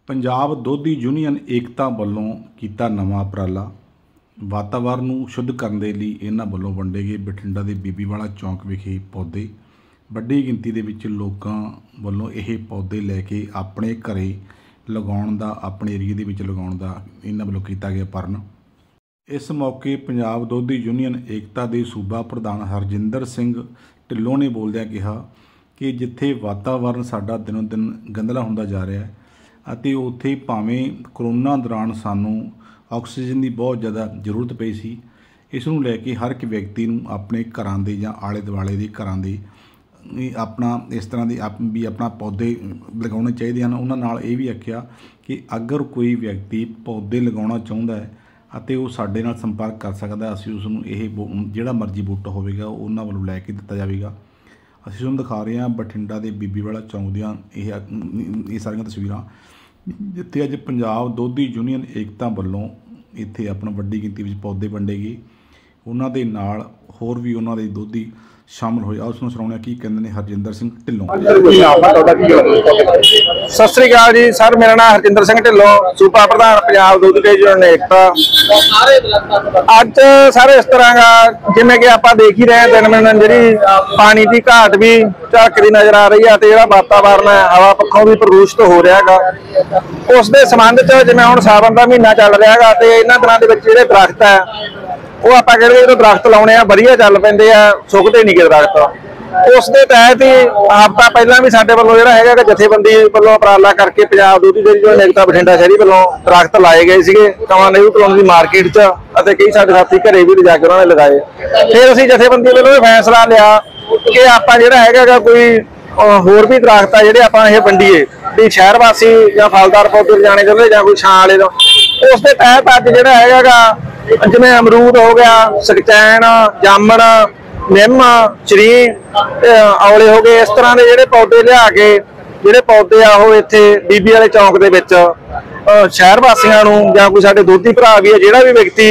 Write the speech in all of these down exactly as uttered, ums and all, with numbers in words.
पंजाब दोधी यूनियन एकता ਵੱਲੋਂ ਕੀਤਾ ਨਵਾਂ ਉਪਰਾਲਾ। वातावरण ਨੂੰ शुद्ध ਕਰਨ ਦੇ ਲਈ ਇਹਨਾਂ ਵੱਲੋਂ ਵੰਡੇ ਗਏ ਬਠਿੰਡਾ ਦੇ ਬੀਬੀਵਾਲਾ ਚੌਂਕ ਵਿਖੇ ਪੌਦੇ। ਵੱਡੀ ਗਿਣਤੀ ਦੇ ਵਿੱਚ ਲੋਕਾਂ ਵੱਲੋਂ ਇਹ ਪੌਦੇ ਲੈ ਕੇ ਆਪਣੇ ਘਰੇ ਲਗਾਉਣ ਦਾ, ਆਪਣੇ ਏਰੀਏ ਦੇ ਵਿੱਚ ਲਗਾਉਣ ਦਾ ਇਹਨਾਂ ਵੱਲੋਂ ਕੀਤਾ ਗਿਆ ਪ੍ਰਣ। ਇਸ ਮੌਕੇ ਪੰਜਾਬ ਦੋਧੀ ਯੂਨੀਅਨ ਏਕਤਾ ਦੇ ਸੂਬਾ ਪ੍ਰਧਾਨ ਹਰਜਿੰਦਰ ਸਿੰਘ ਢਿੱਲੋਂ ਨੇ ਬੋਲਦਿਆਂ ਕਿਹਾ ਕਿ ਜਿੱਥੇ ਵਾਤਾਵਰਨ ਸਾਡਾ ਦਿਨੋਂ ਦਿਨ ਗੰਦਲਾ ਹੁੰਦਾ ਜਾ ਰਿਹਾ ਹੈ ਅਤੇ ਉੱਥੇ ਭਾਵੇਂ ਕਰੋਨਾ ਦੌਰਾਨ ਸਾਨੂੰ ਆਕਸੀਜਨ ਦੀ ਬਹੁਤ ਜ਼ਿਆਦਾ ਜ਼ਰੂਰਤ ਪਈ ਸੀ, ਇਸ ਨੂੰ ਲੈ ਕੇ ਹਰ ਇੱਕ ਵਿਅਕਤੀ ਨੂੰ ਆਪਣੇ ਘਰਾਂ ਦੇ ਜਾਂ ਆਲੇ ਦੁਆਲੇ ਦੇ ਘਰਾਂ ਦੇ ਆਪਣਾ ਇਸ ਤਰ੍ਹਾਂ ਦੇ ਆਪ ਵੀ ਆਪਣਾ ਪੌਦੇ ਲਗਾਉਣੇ ਚਾਹੀਦੇ ਹਨ। ਉਹਨਾਂ ਨਾਲ ਇਹ ਵੀ ਆਖਿਆ ਕਿ ਅਗਰ ਕੋਈ ਵਿਅਕਤੀ ਪੌਦੇ ਲਗਾਉਣਾ ਚਾਹੁੰਦਾ ਹੈ ਅਤੇ ਉਹ ਸਾਡੇ ਨਾਲ ਸੰਪਰਕ ਕਰ ਸਕਦਾ, ਅਸੀਂ ਉਸ ਨੂੰ ਇਹ ਜਿਹੜਾ ਮਰਜ਼ੀ ਬੂਟਾ ਹੋਵੇਗਾ ਉਹਨਾਂ ਵੱਲੋਂ ਲੈ ਕੇ ਦਿੱਤਾ ਜਾਵੇਗਾ। ਅਸੀਂ ਤੁਹਾਨੂੰ ਦਿਖਾ ਰਹੇ ਹਾਂ ਬਠਿੰਡਾ ਦੇ ਬੀਬੀਵਾਲਾ ਚੌਂਕ ਦੀਆਂ ਇਹ ਇਹ ਸਾਰੀਆਂ ਤਸਵੀਰਾਂ, ਜਿੱਥੇ ਅੱਜ ਪੰਜਾਬ ਦੋਧੀ ਯੂਨੀਅਨ ਏਕਤਾ ਵੱਲੋਂ ਇੱਥੇ ਆਪਣਾ ਵੱਡੀ ਗਿਣਤੀ ਵਿੱਚ ਪੌਦੇ ਵੰਡੇ ਗਏ। ਉਹਨਾਂ ਦੇ ਨਾਲ ਹੋਰ ਵੀ ਉਹਨਾਂ ਦੇ ਦੋਧੀ शामिल होए। उस सुनाने की कहते हैं हरजिंदर सिंह ढिल्लों। सत श्री अकाल जी सर, मेरा नाम हरजिंदर सिंह ढिल्लों, सूबा प्रधान पंजाब दोधी यूनियन एकता। अज सर इस तरह का जिमें कि आप देख ही रहे दिन में जी पानी की घाट भी झलकती नजर आ रही है, जो वातावरण है हवा पक्षों भी प्रदूषित हो रहा है। उस दे संबंध च जिवें हुण सावन का महीना चल रहा है तो इन्हां दिनां दे विच जिहड़े दरख्त है वो आप कहते जो दरख्त लाने वधिया चल पैंदे आ, सुकते नहीं गे दरख्त। उस दे तहत ही हफ्ता पहला भी साडे वल्लों जिहड़ा हैगा जथेबंदी वल्लों उपराला करके पंजाब दोधी यूनियन एकता बठिंडा शहरी वल्लों दरख्त लाए गए सीगे कमां नेहरू कॉलोनी दी मार्केट च अते कई साडे साथी घरे भी लिजा के उन्होंने लगाए। फिर असीं जथेबंदी वल्लों फैसला लिया कि आपां जिहड़ा हैगा कोई होर भी दरख्त आ जिहड़े आपां इह वंडीए भी शहर वासी जां फलदार पौधे जाने चाहुंदे जां कोई छां वाले उस दे तहत अज जिहड़ा हैगा जिवें अमरूद हो गया, सकचैन, जामन, निम, चरी, औले हो गए, इस तरह के जिहड़े पौधे लिया के जिहड़े पौधे आ वो इत्थे बीबी वाले चौंक दे विच शहर वासियां नूं जां कोई साडे दोधी भरा भी है जिहड़ा भी व्यक्ति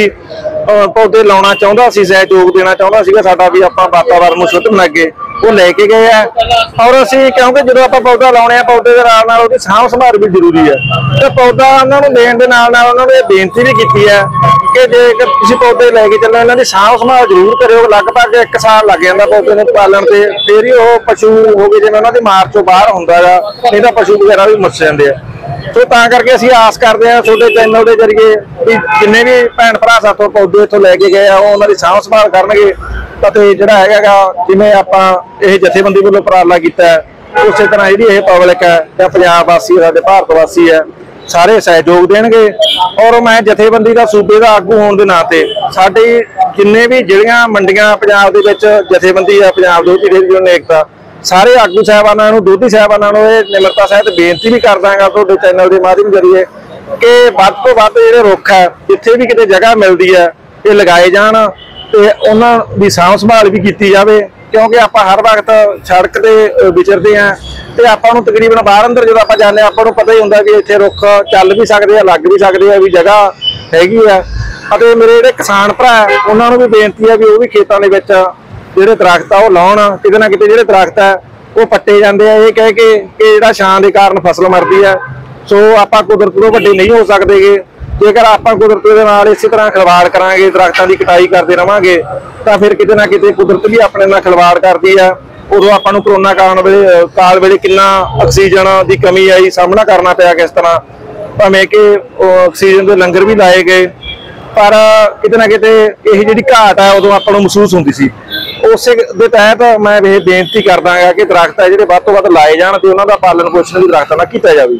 पौधे लाउणा चाहुंदा सी, सहयोग देना चाहुंदा सीगा साडा भी आपां वातावरण नूं शुद्ध बनागे, वो लेके गए हैं। और असीं क्योंकि जो आप पौधा लाने पौधे के नाल नाल उहदी साਂਭ संभाल भी जरूरी है, तो पौधा उन्हां नूं देण दे नाल नाल उन्हां नूं इह बेनती भी कीती है कि जेकर तुसीं पौधे लैके चलो इन्हां दी साਂਭ संभाल जरूर करिओ। लगभग एक साल लग जांदा पौधे नूं पालण ते, फिर ही ओह पशु हो गए जिवें उन्हां दी मार चों बाहर हुंदा गा, नहीं तां पशु वगैरह भी मर जांदे आ। तो तां करके असीं आस करदे हां तुहाडे चैनल दे जरिए भी जिन्ने भी भैण भरा साथों पौधे इत्थों लैके गए आ उन्हां दी साਂਭ संभाल करनगे ਅਤੇ ਜਿਹੜਾ ਹੈਗਾ ਜਿਵੇਂ ਆਪਾਂ ਇਹ ਜਥੇਬੰਦੀ ਵੱਲੋਂ ਉਪਰਾਲਾ ਕੀਤਾ ਹੈ ਉਸੇ ਤਰ੍ਹਾਂ ਜਿਹੜੀ ਇਹ ਪਬਲਿਕ ਹੈ ਜਾਂ ਪੰਜਾਬ ਵਾਸੀ ਸਾਡੇ ਭਾਰਤ ਵਾਸੀ ਹੈ ਸਾਰੇ ਸਹਿਯੋਗ ਦੇਣਗੇ। ਔਰ ਮੈਂ ਜਥੇਬੰਦੀ ਦਾ ਸੂਬੇ ਦਾ ਆਗੂ ਹੋਣ ਦੇ ਨਾਤੇ ਸਾਡੀ ਜਿੰਨੇ ਵੀ ਜਿਹੜੀਆਂ ਮੰਡੀਆਂ ਪੰਜਾਬ ਦੇ ਵਿੱਚ ਜਥੇਬੰਦੀ ਆ ਪੰਜਾਬ ਦੋਧੀ ਯੂਨੀਅਨ ਏਕਤਾ ਸਾਰੇ ਆਗੂ ਸਾਹਿਬਾਨਾਂ ਨੂੰ ਦੋਧੀ ਸਾਹਿਬਾਨਾਂ ਨੂੰ ਇਹ ਨਿਮਰਤਾ ਸਹਿਤ ਬੇਨਤੀ ਵੀ ਕਰਦਾ ਹਾਂ ਤੁਹਾਡੇ ਚੈਨਲ ਦੇ ਮਾਧਿਅਮ ਜ਼ਰੀਏ ਕਿ ਵੱਧ ਤੋਂ ਵੱਧ ਜਿਹੜੇ ਰੁੱਖ ਹੈ ਜਿੱਥੇ ਵੀ ਕਿਤੇ ਜਗ੍ਹਾ ਮਿਲਦੀ ਹੈ ਇਹ ਲਗਾਏ ਜਾਣ ਤੇ ਉਹਨਾਂ ਦੀ ਸਾਂਭ ਸੰਭਾਲ ਵੀ ਕੀਤੀ ਜਾਵੇ, ਕਿਉਂਕਿ ਆਪਾਂ ਹਰ ਵਕਤ ਸੜਕ ਤੇ ਵਿਚਰਦੇ ਆ ਤੇ ਆਪਾਂ ਨੂੰ ਤਕਰੀਬਨ ਬਾਹਰ ਅੰਦਰ ਜਦੋਂ ਆਪਾਂ ਜਾਂਦੇ ਆਪਾਂ ਨੂੰ ਪਤਾ ਹੀ ਹੁੰਦਾ ਵੀ ਇੱਥੇ ਰੁੱਖ ਚੱਲ ਵੀ ਸਕਦੇ ਆ, ਲੱਗ ਵੀ ਸਕਦੇ ਆ, ਵੀ ਜਗ੍ਹਾ ਹੈਗੀ ਆ। ਅਤੇ ਮੇਰੇ ਜਿਹੜੇ ਕਿਸਾਨ ਭਰਾ ਉਹਨਾਂ ਨੂੰ ਵੀ ਬੇਨਤੀ ਆ ਵੀ ਉਹ ਵੀ ਖੇਤਾਂ ਦੇ ਵਿੱਚ ਜਿਹੜੇ ਦਰਖਤ ਆ ਉਹ ਲਾਉਣ। ਕਿਤੇ ਨਾ ਕਿਤੇ ਜਿਹੜੇ ਦਰਖਤ ਆ ਉਹ ਪੱਟੇ ਜਾਂਦੇ ਆ ਇਹ ਕਹਿ ਕੇ ਕਿ ਜਿਹੜਾ ਛਾਂ ਦੇ ਕਾਰਨ ਫਸਲ ਮਰਦੀ ਆ। ਸੋ ਆਪਾਂ ਕੁਦਰਤ ਤੋਂ ਵੱਡੇ ਨਹੀਂ ਹੋ ਸਕਦੇਗੇ। जेकर आप कुदरत के नाल इस तरह खिलवाड़ करांगे, दरख्तों की कटाई करते रहांगे तो फिर किते ना किते कुदरत भी अपने नाल खिलवाड़ करती है। उदों आपां नूं करोना काल वेले काल वेले किन्ना ऑक्सीजन की कमी आई, सामना करना पिया किस तरह, भावें कि ऑक्सीजन के लंगर भी लाए गए पर किते ना किते यही जिहड़ी घाट है उदों आपां नूं महसूस हुंदी सी। उस दे तहत मैं ये बेनती करदा गा कि दरख्त है जिहड़े वध तों वध लाए जाण ते उन्हां दा पालन पोषण भी दरख्तां नाल कीता जावे।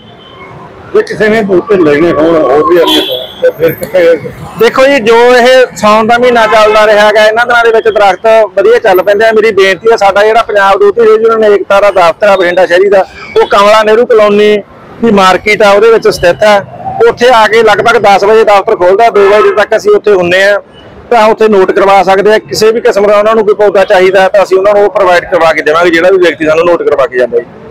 किसी ने बूटे लेने हो भी तो फिर देखो जी जो ये साउन का महीना चलता रहा है इन्होंने दिनों के दरख्त वधिया चल पैंदे। मेरी बेनती है साडा जिहड़ा पंजाब दोधी यूनियन एकता दा दफ्तर है बठिंडा शहरी का वो कमला नेहरू कॉलोनी की मार्केट है उहदे विच स्थित है। उत्थे आके लगभग दस बजे दफ्तर खोलता, दो बजे तक असीं उत्थे हुंदे आ तो उत्थे नोट करवा सकते हैं। किसी भी किस्म का उन्होंने कोई पौधा चाहिए तो असीं उन्होंने प्रोवाइड करवा के देवांगे जिहड़ा भी व्यक्ति सानूं नोट करवा के जांदा जी।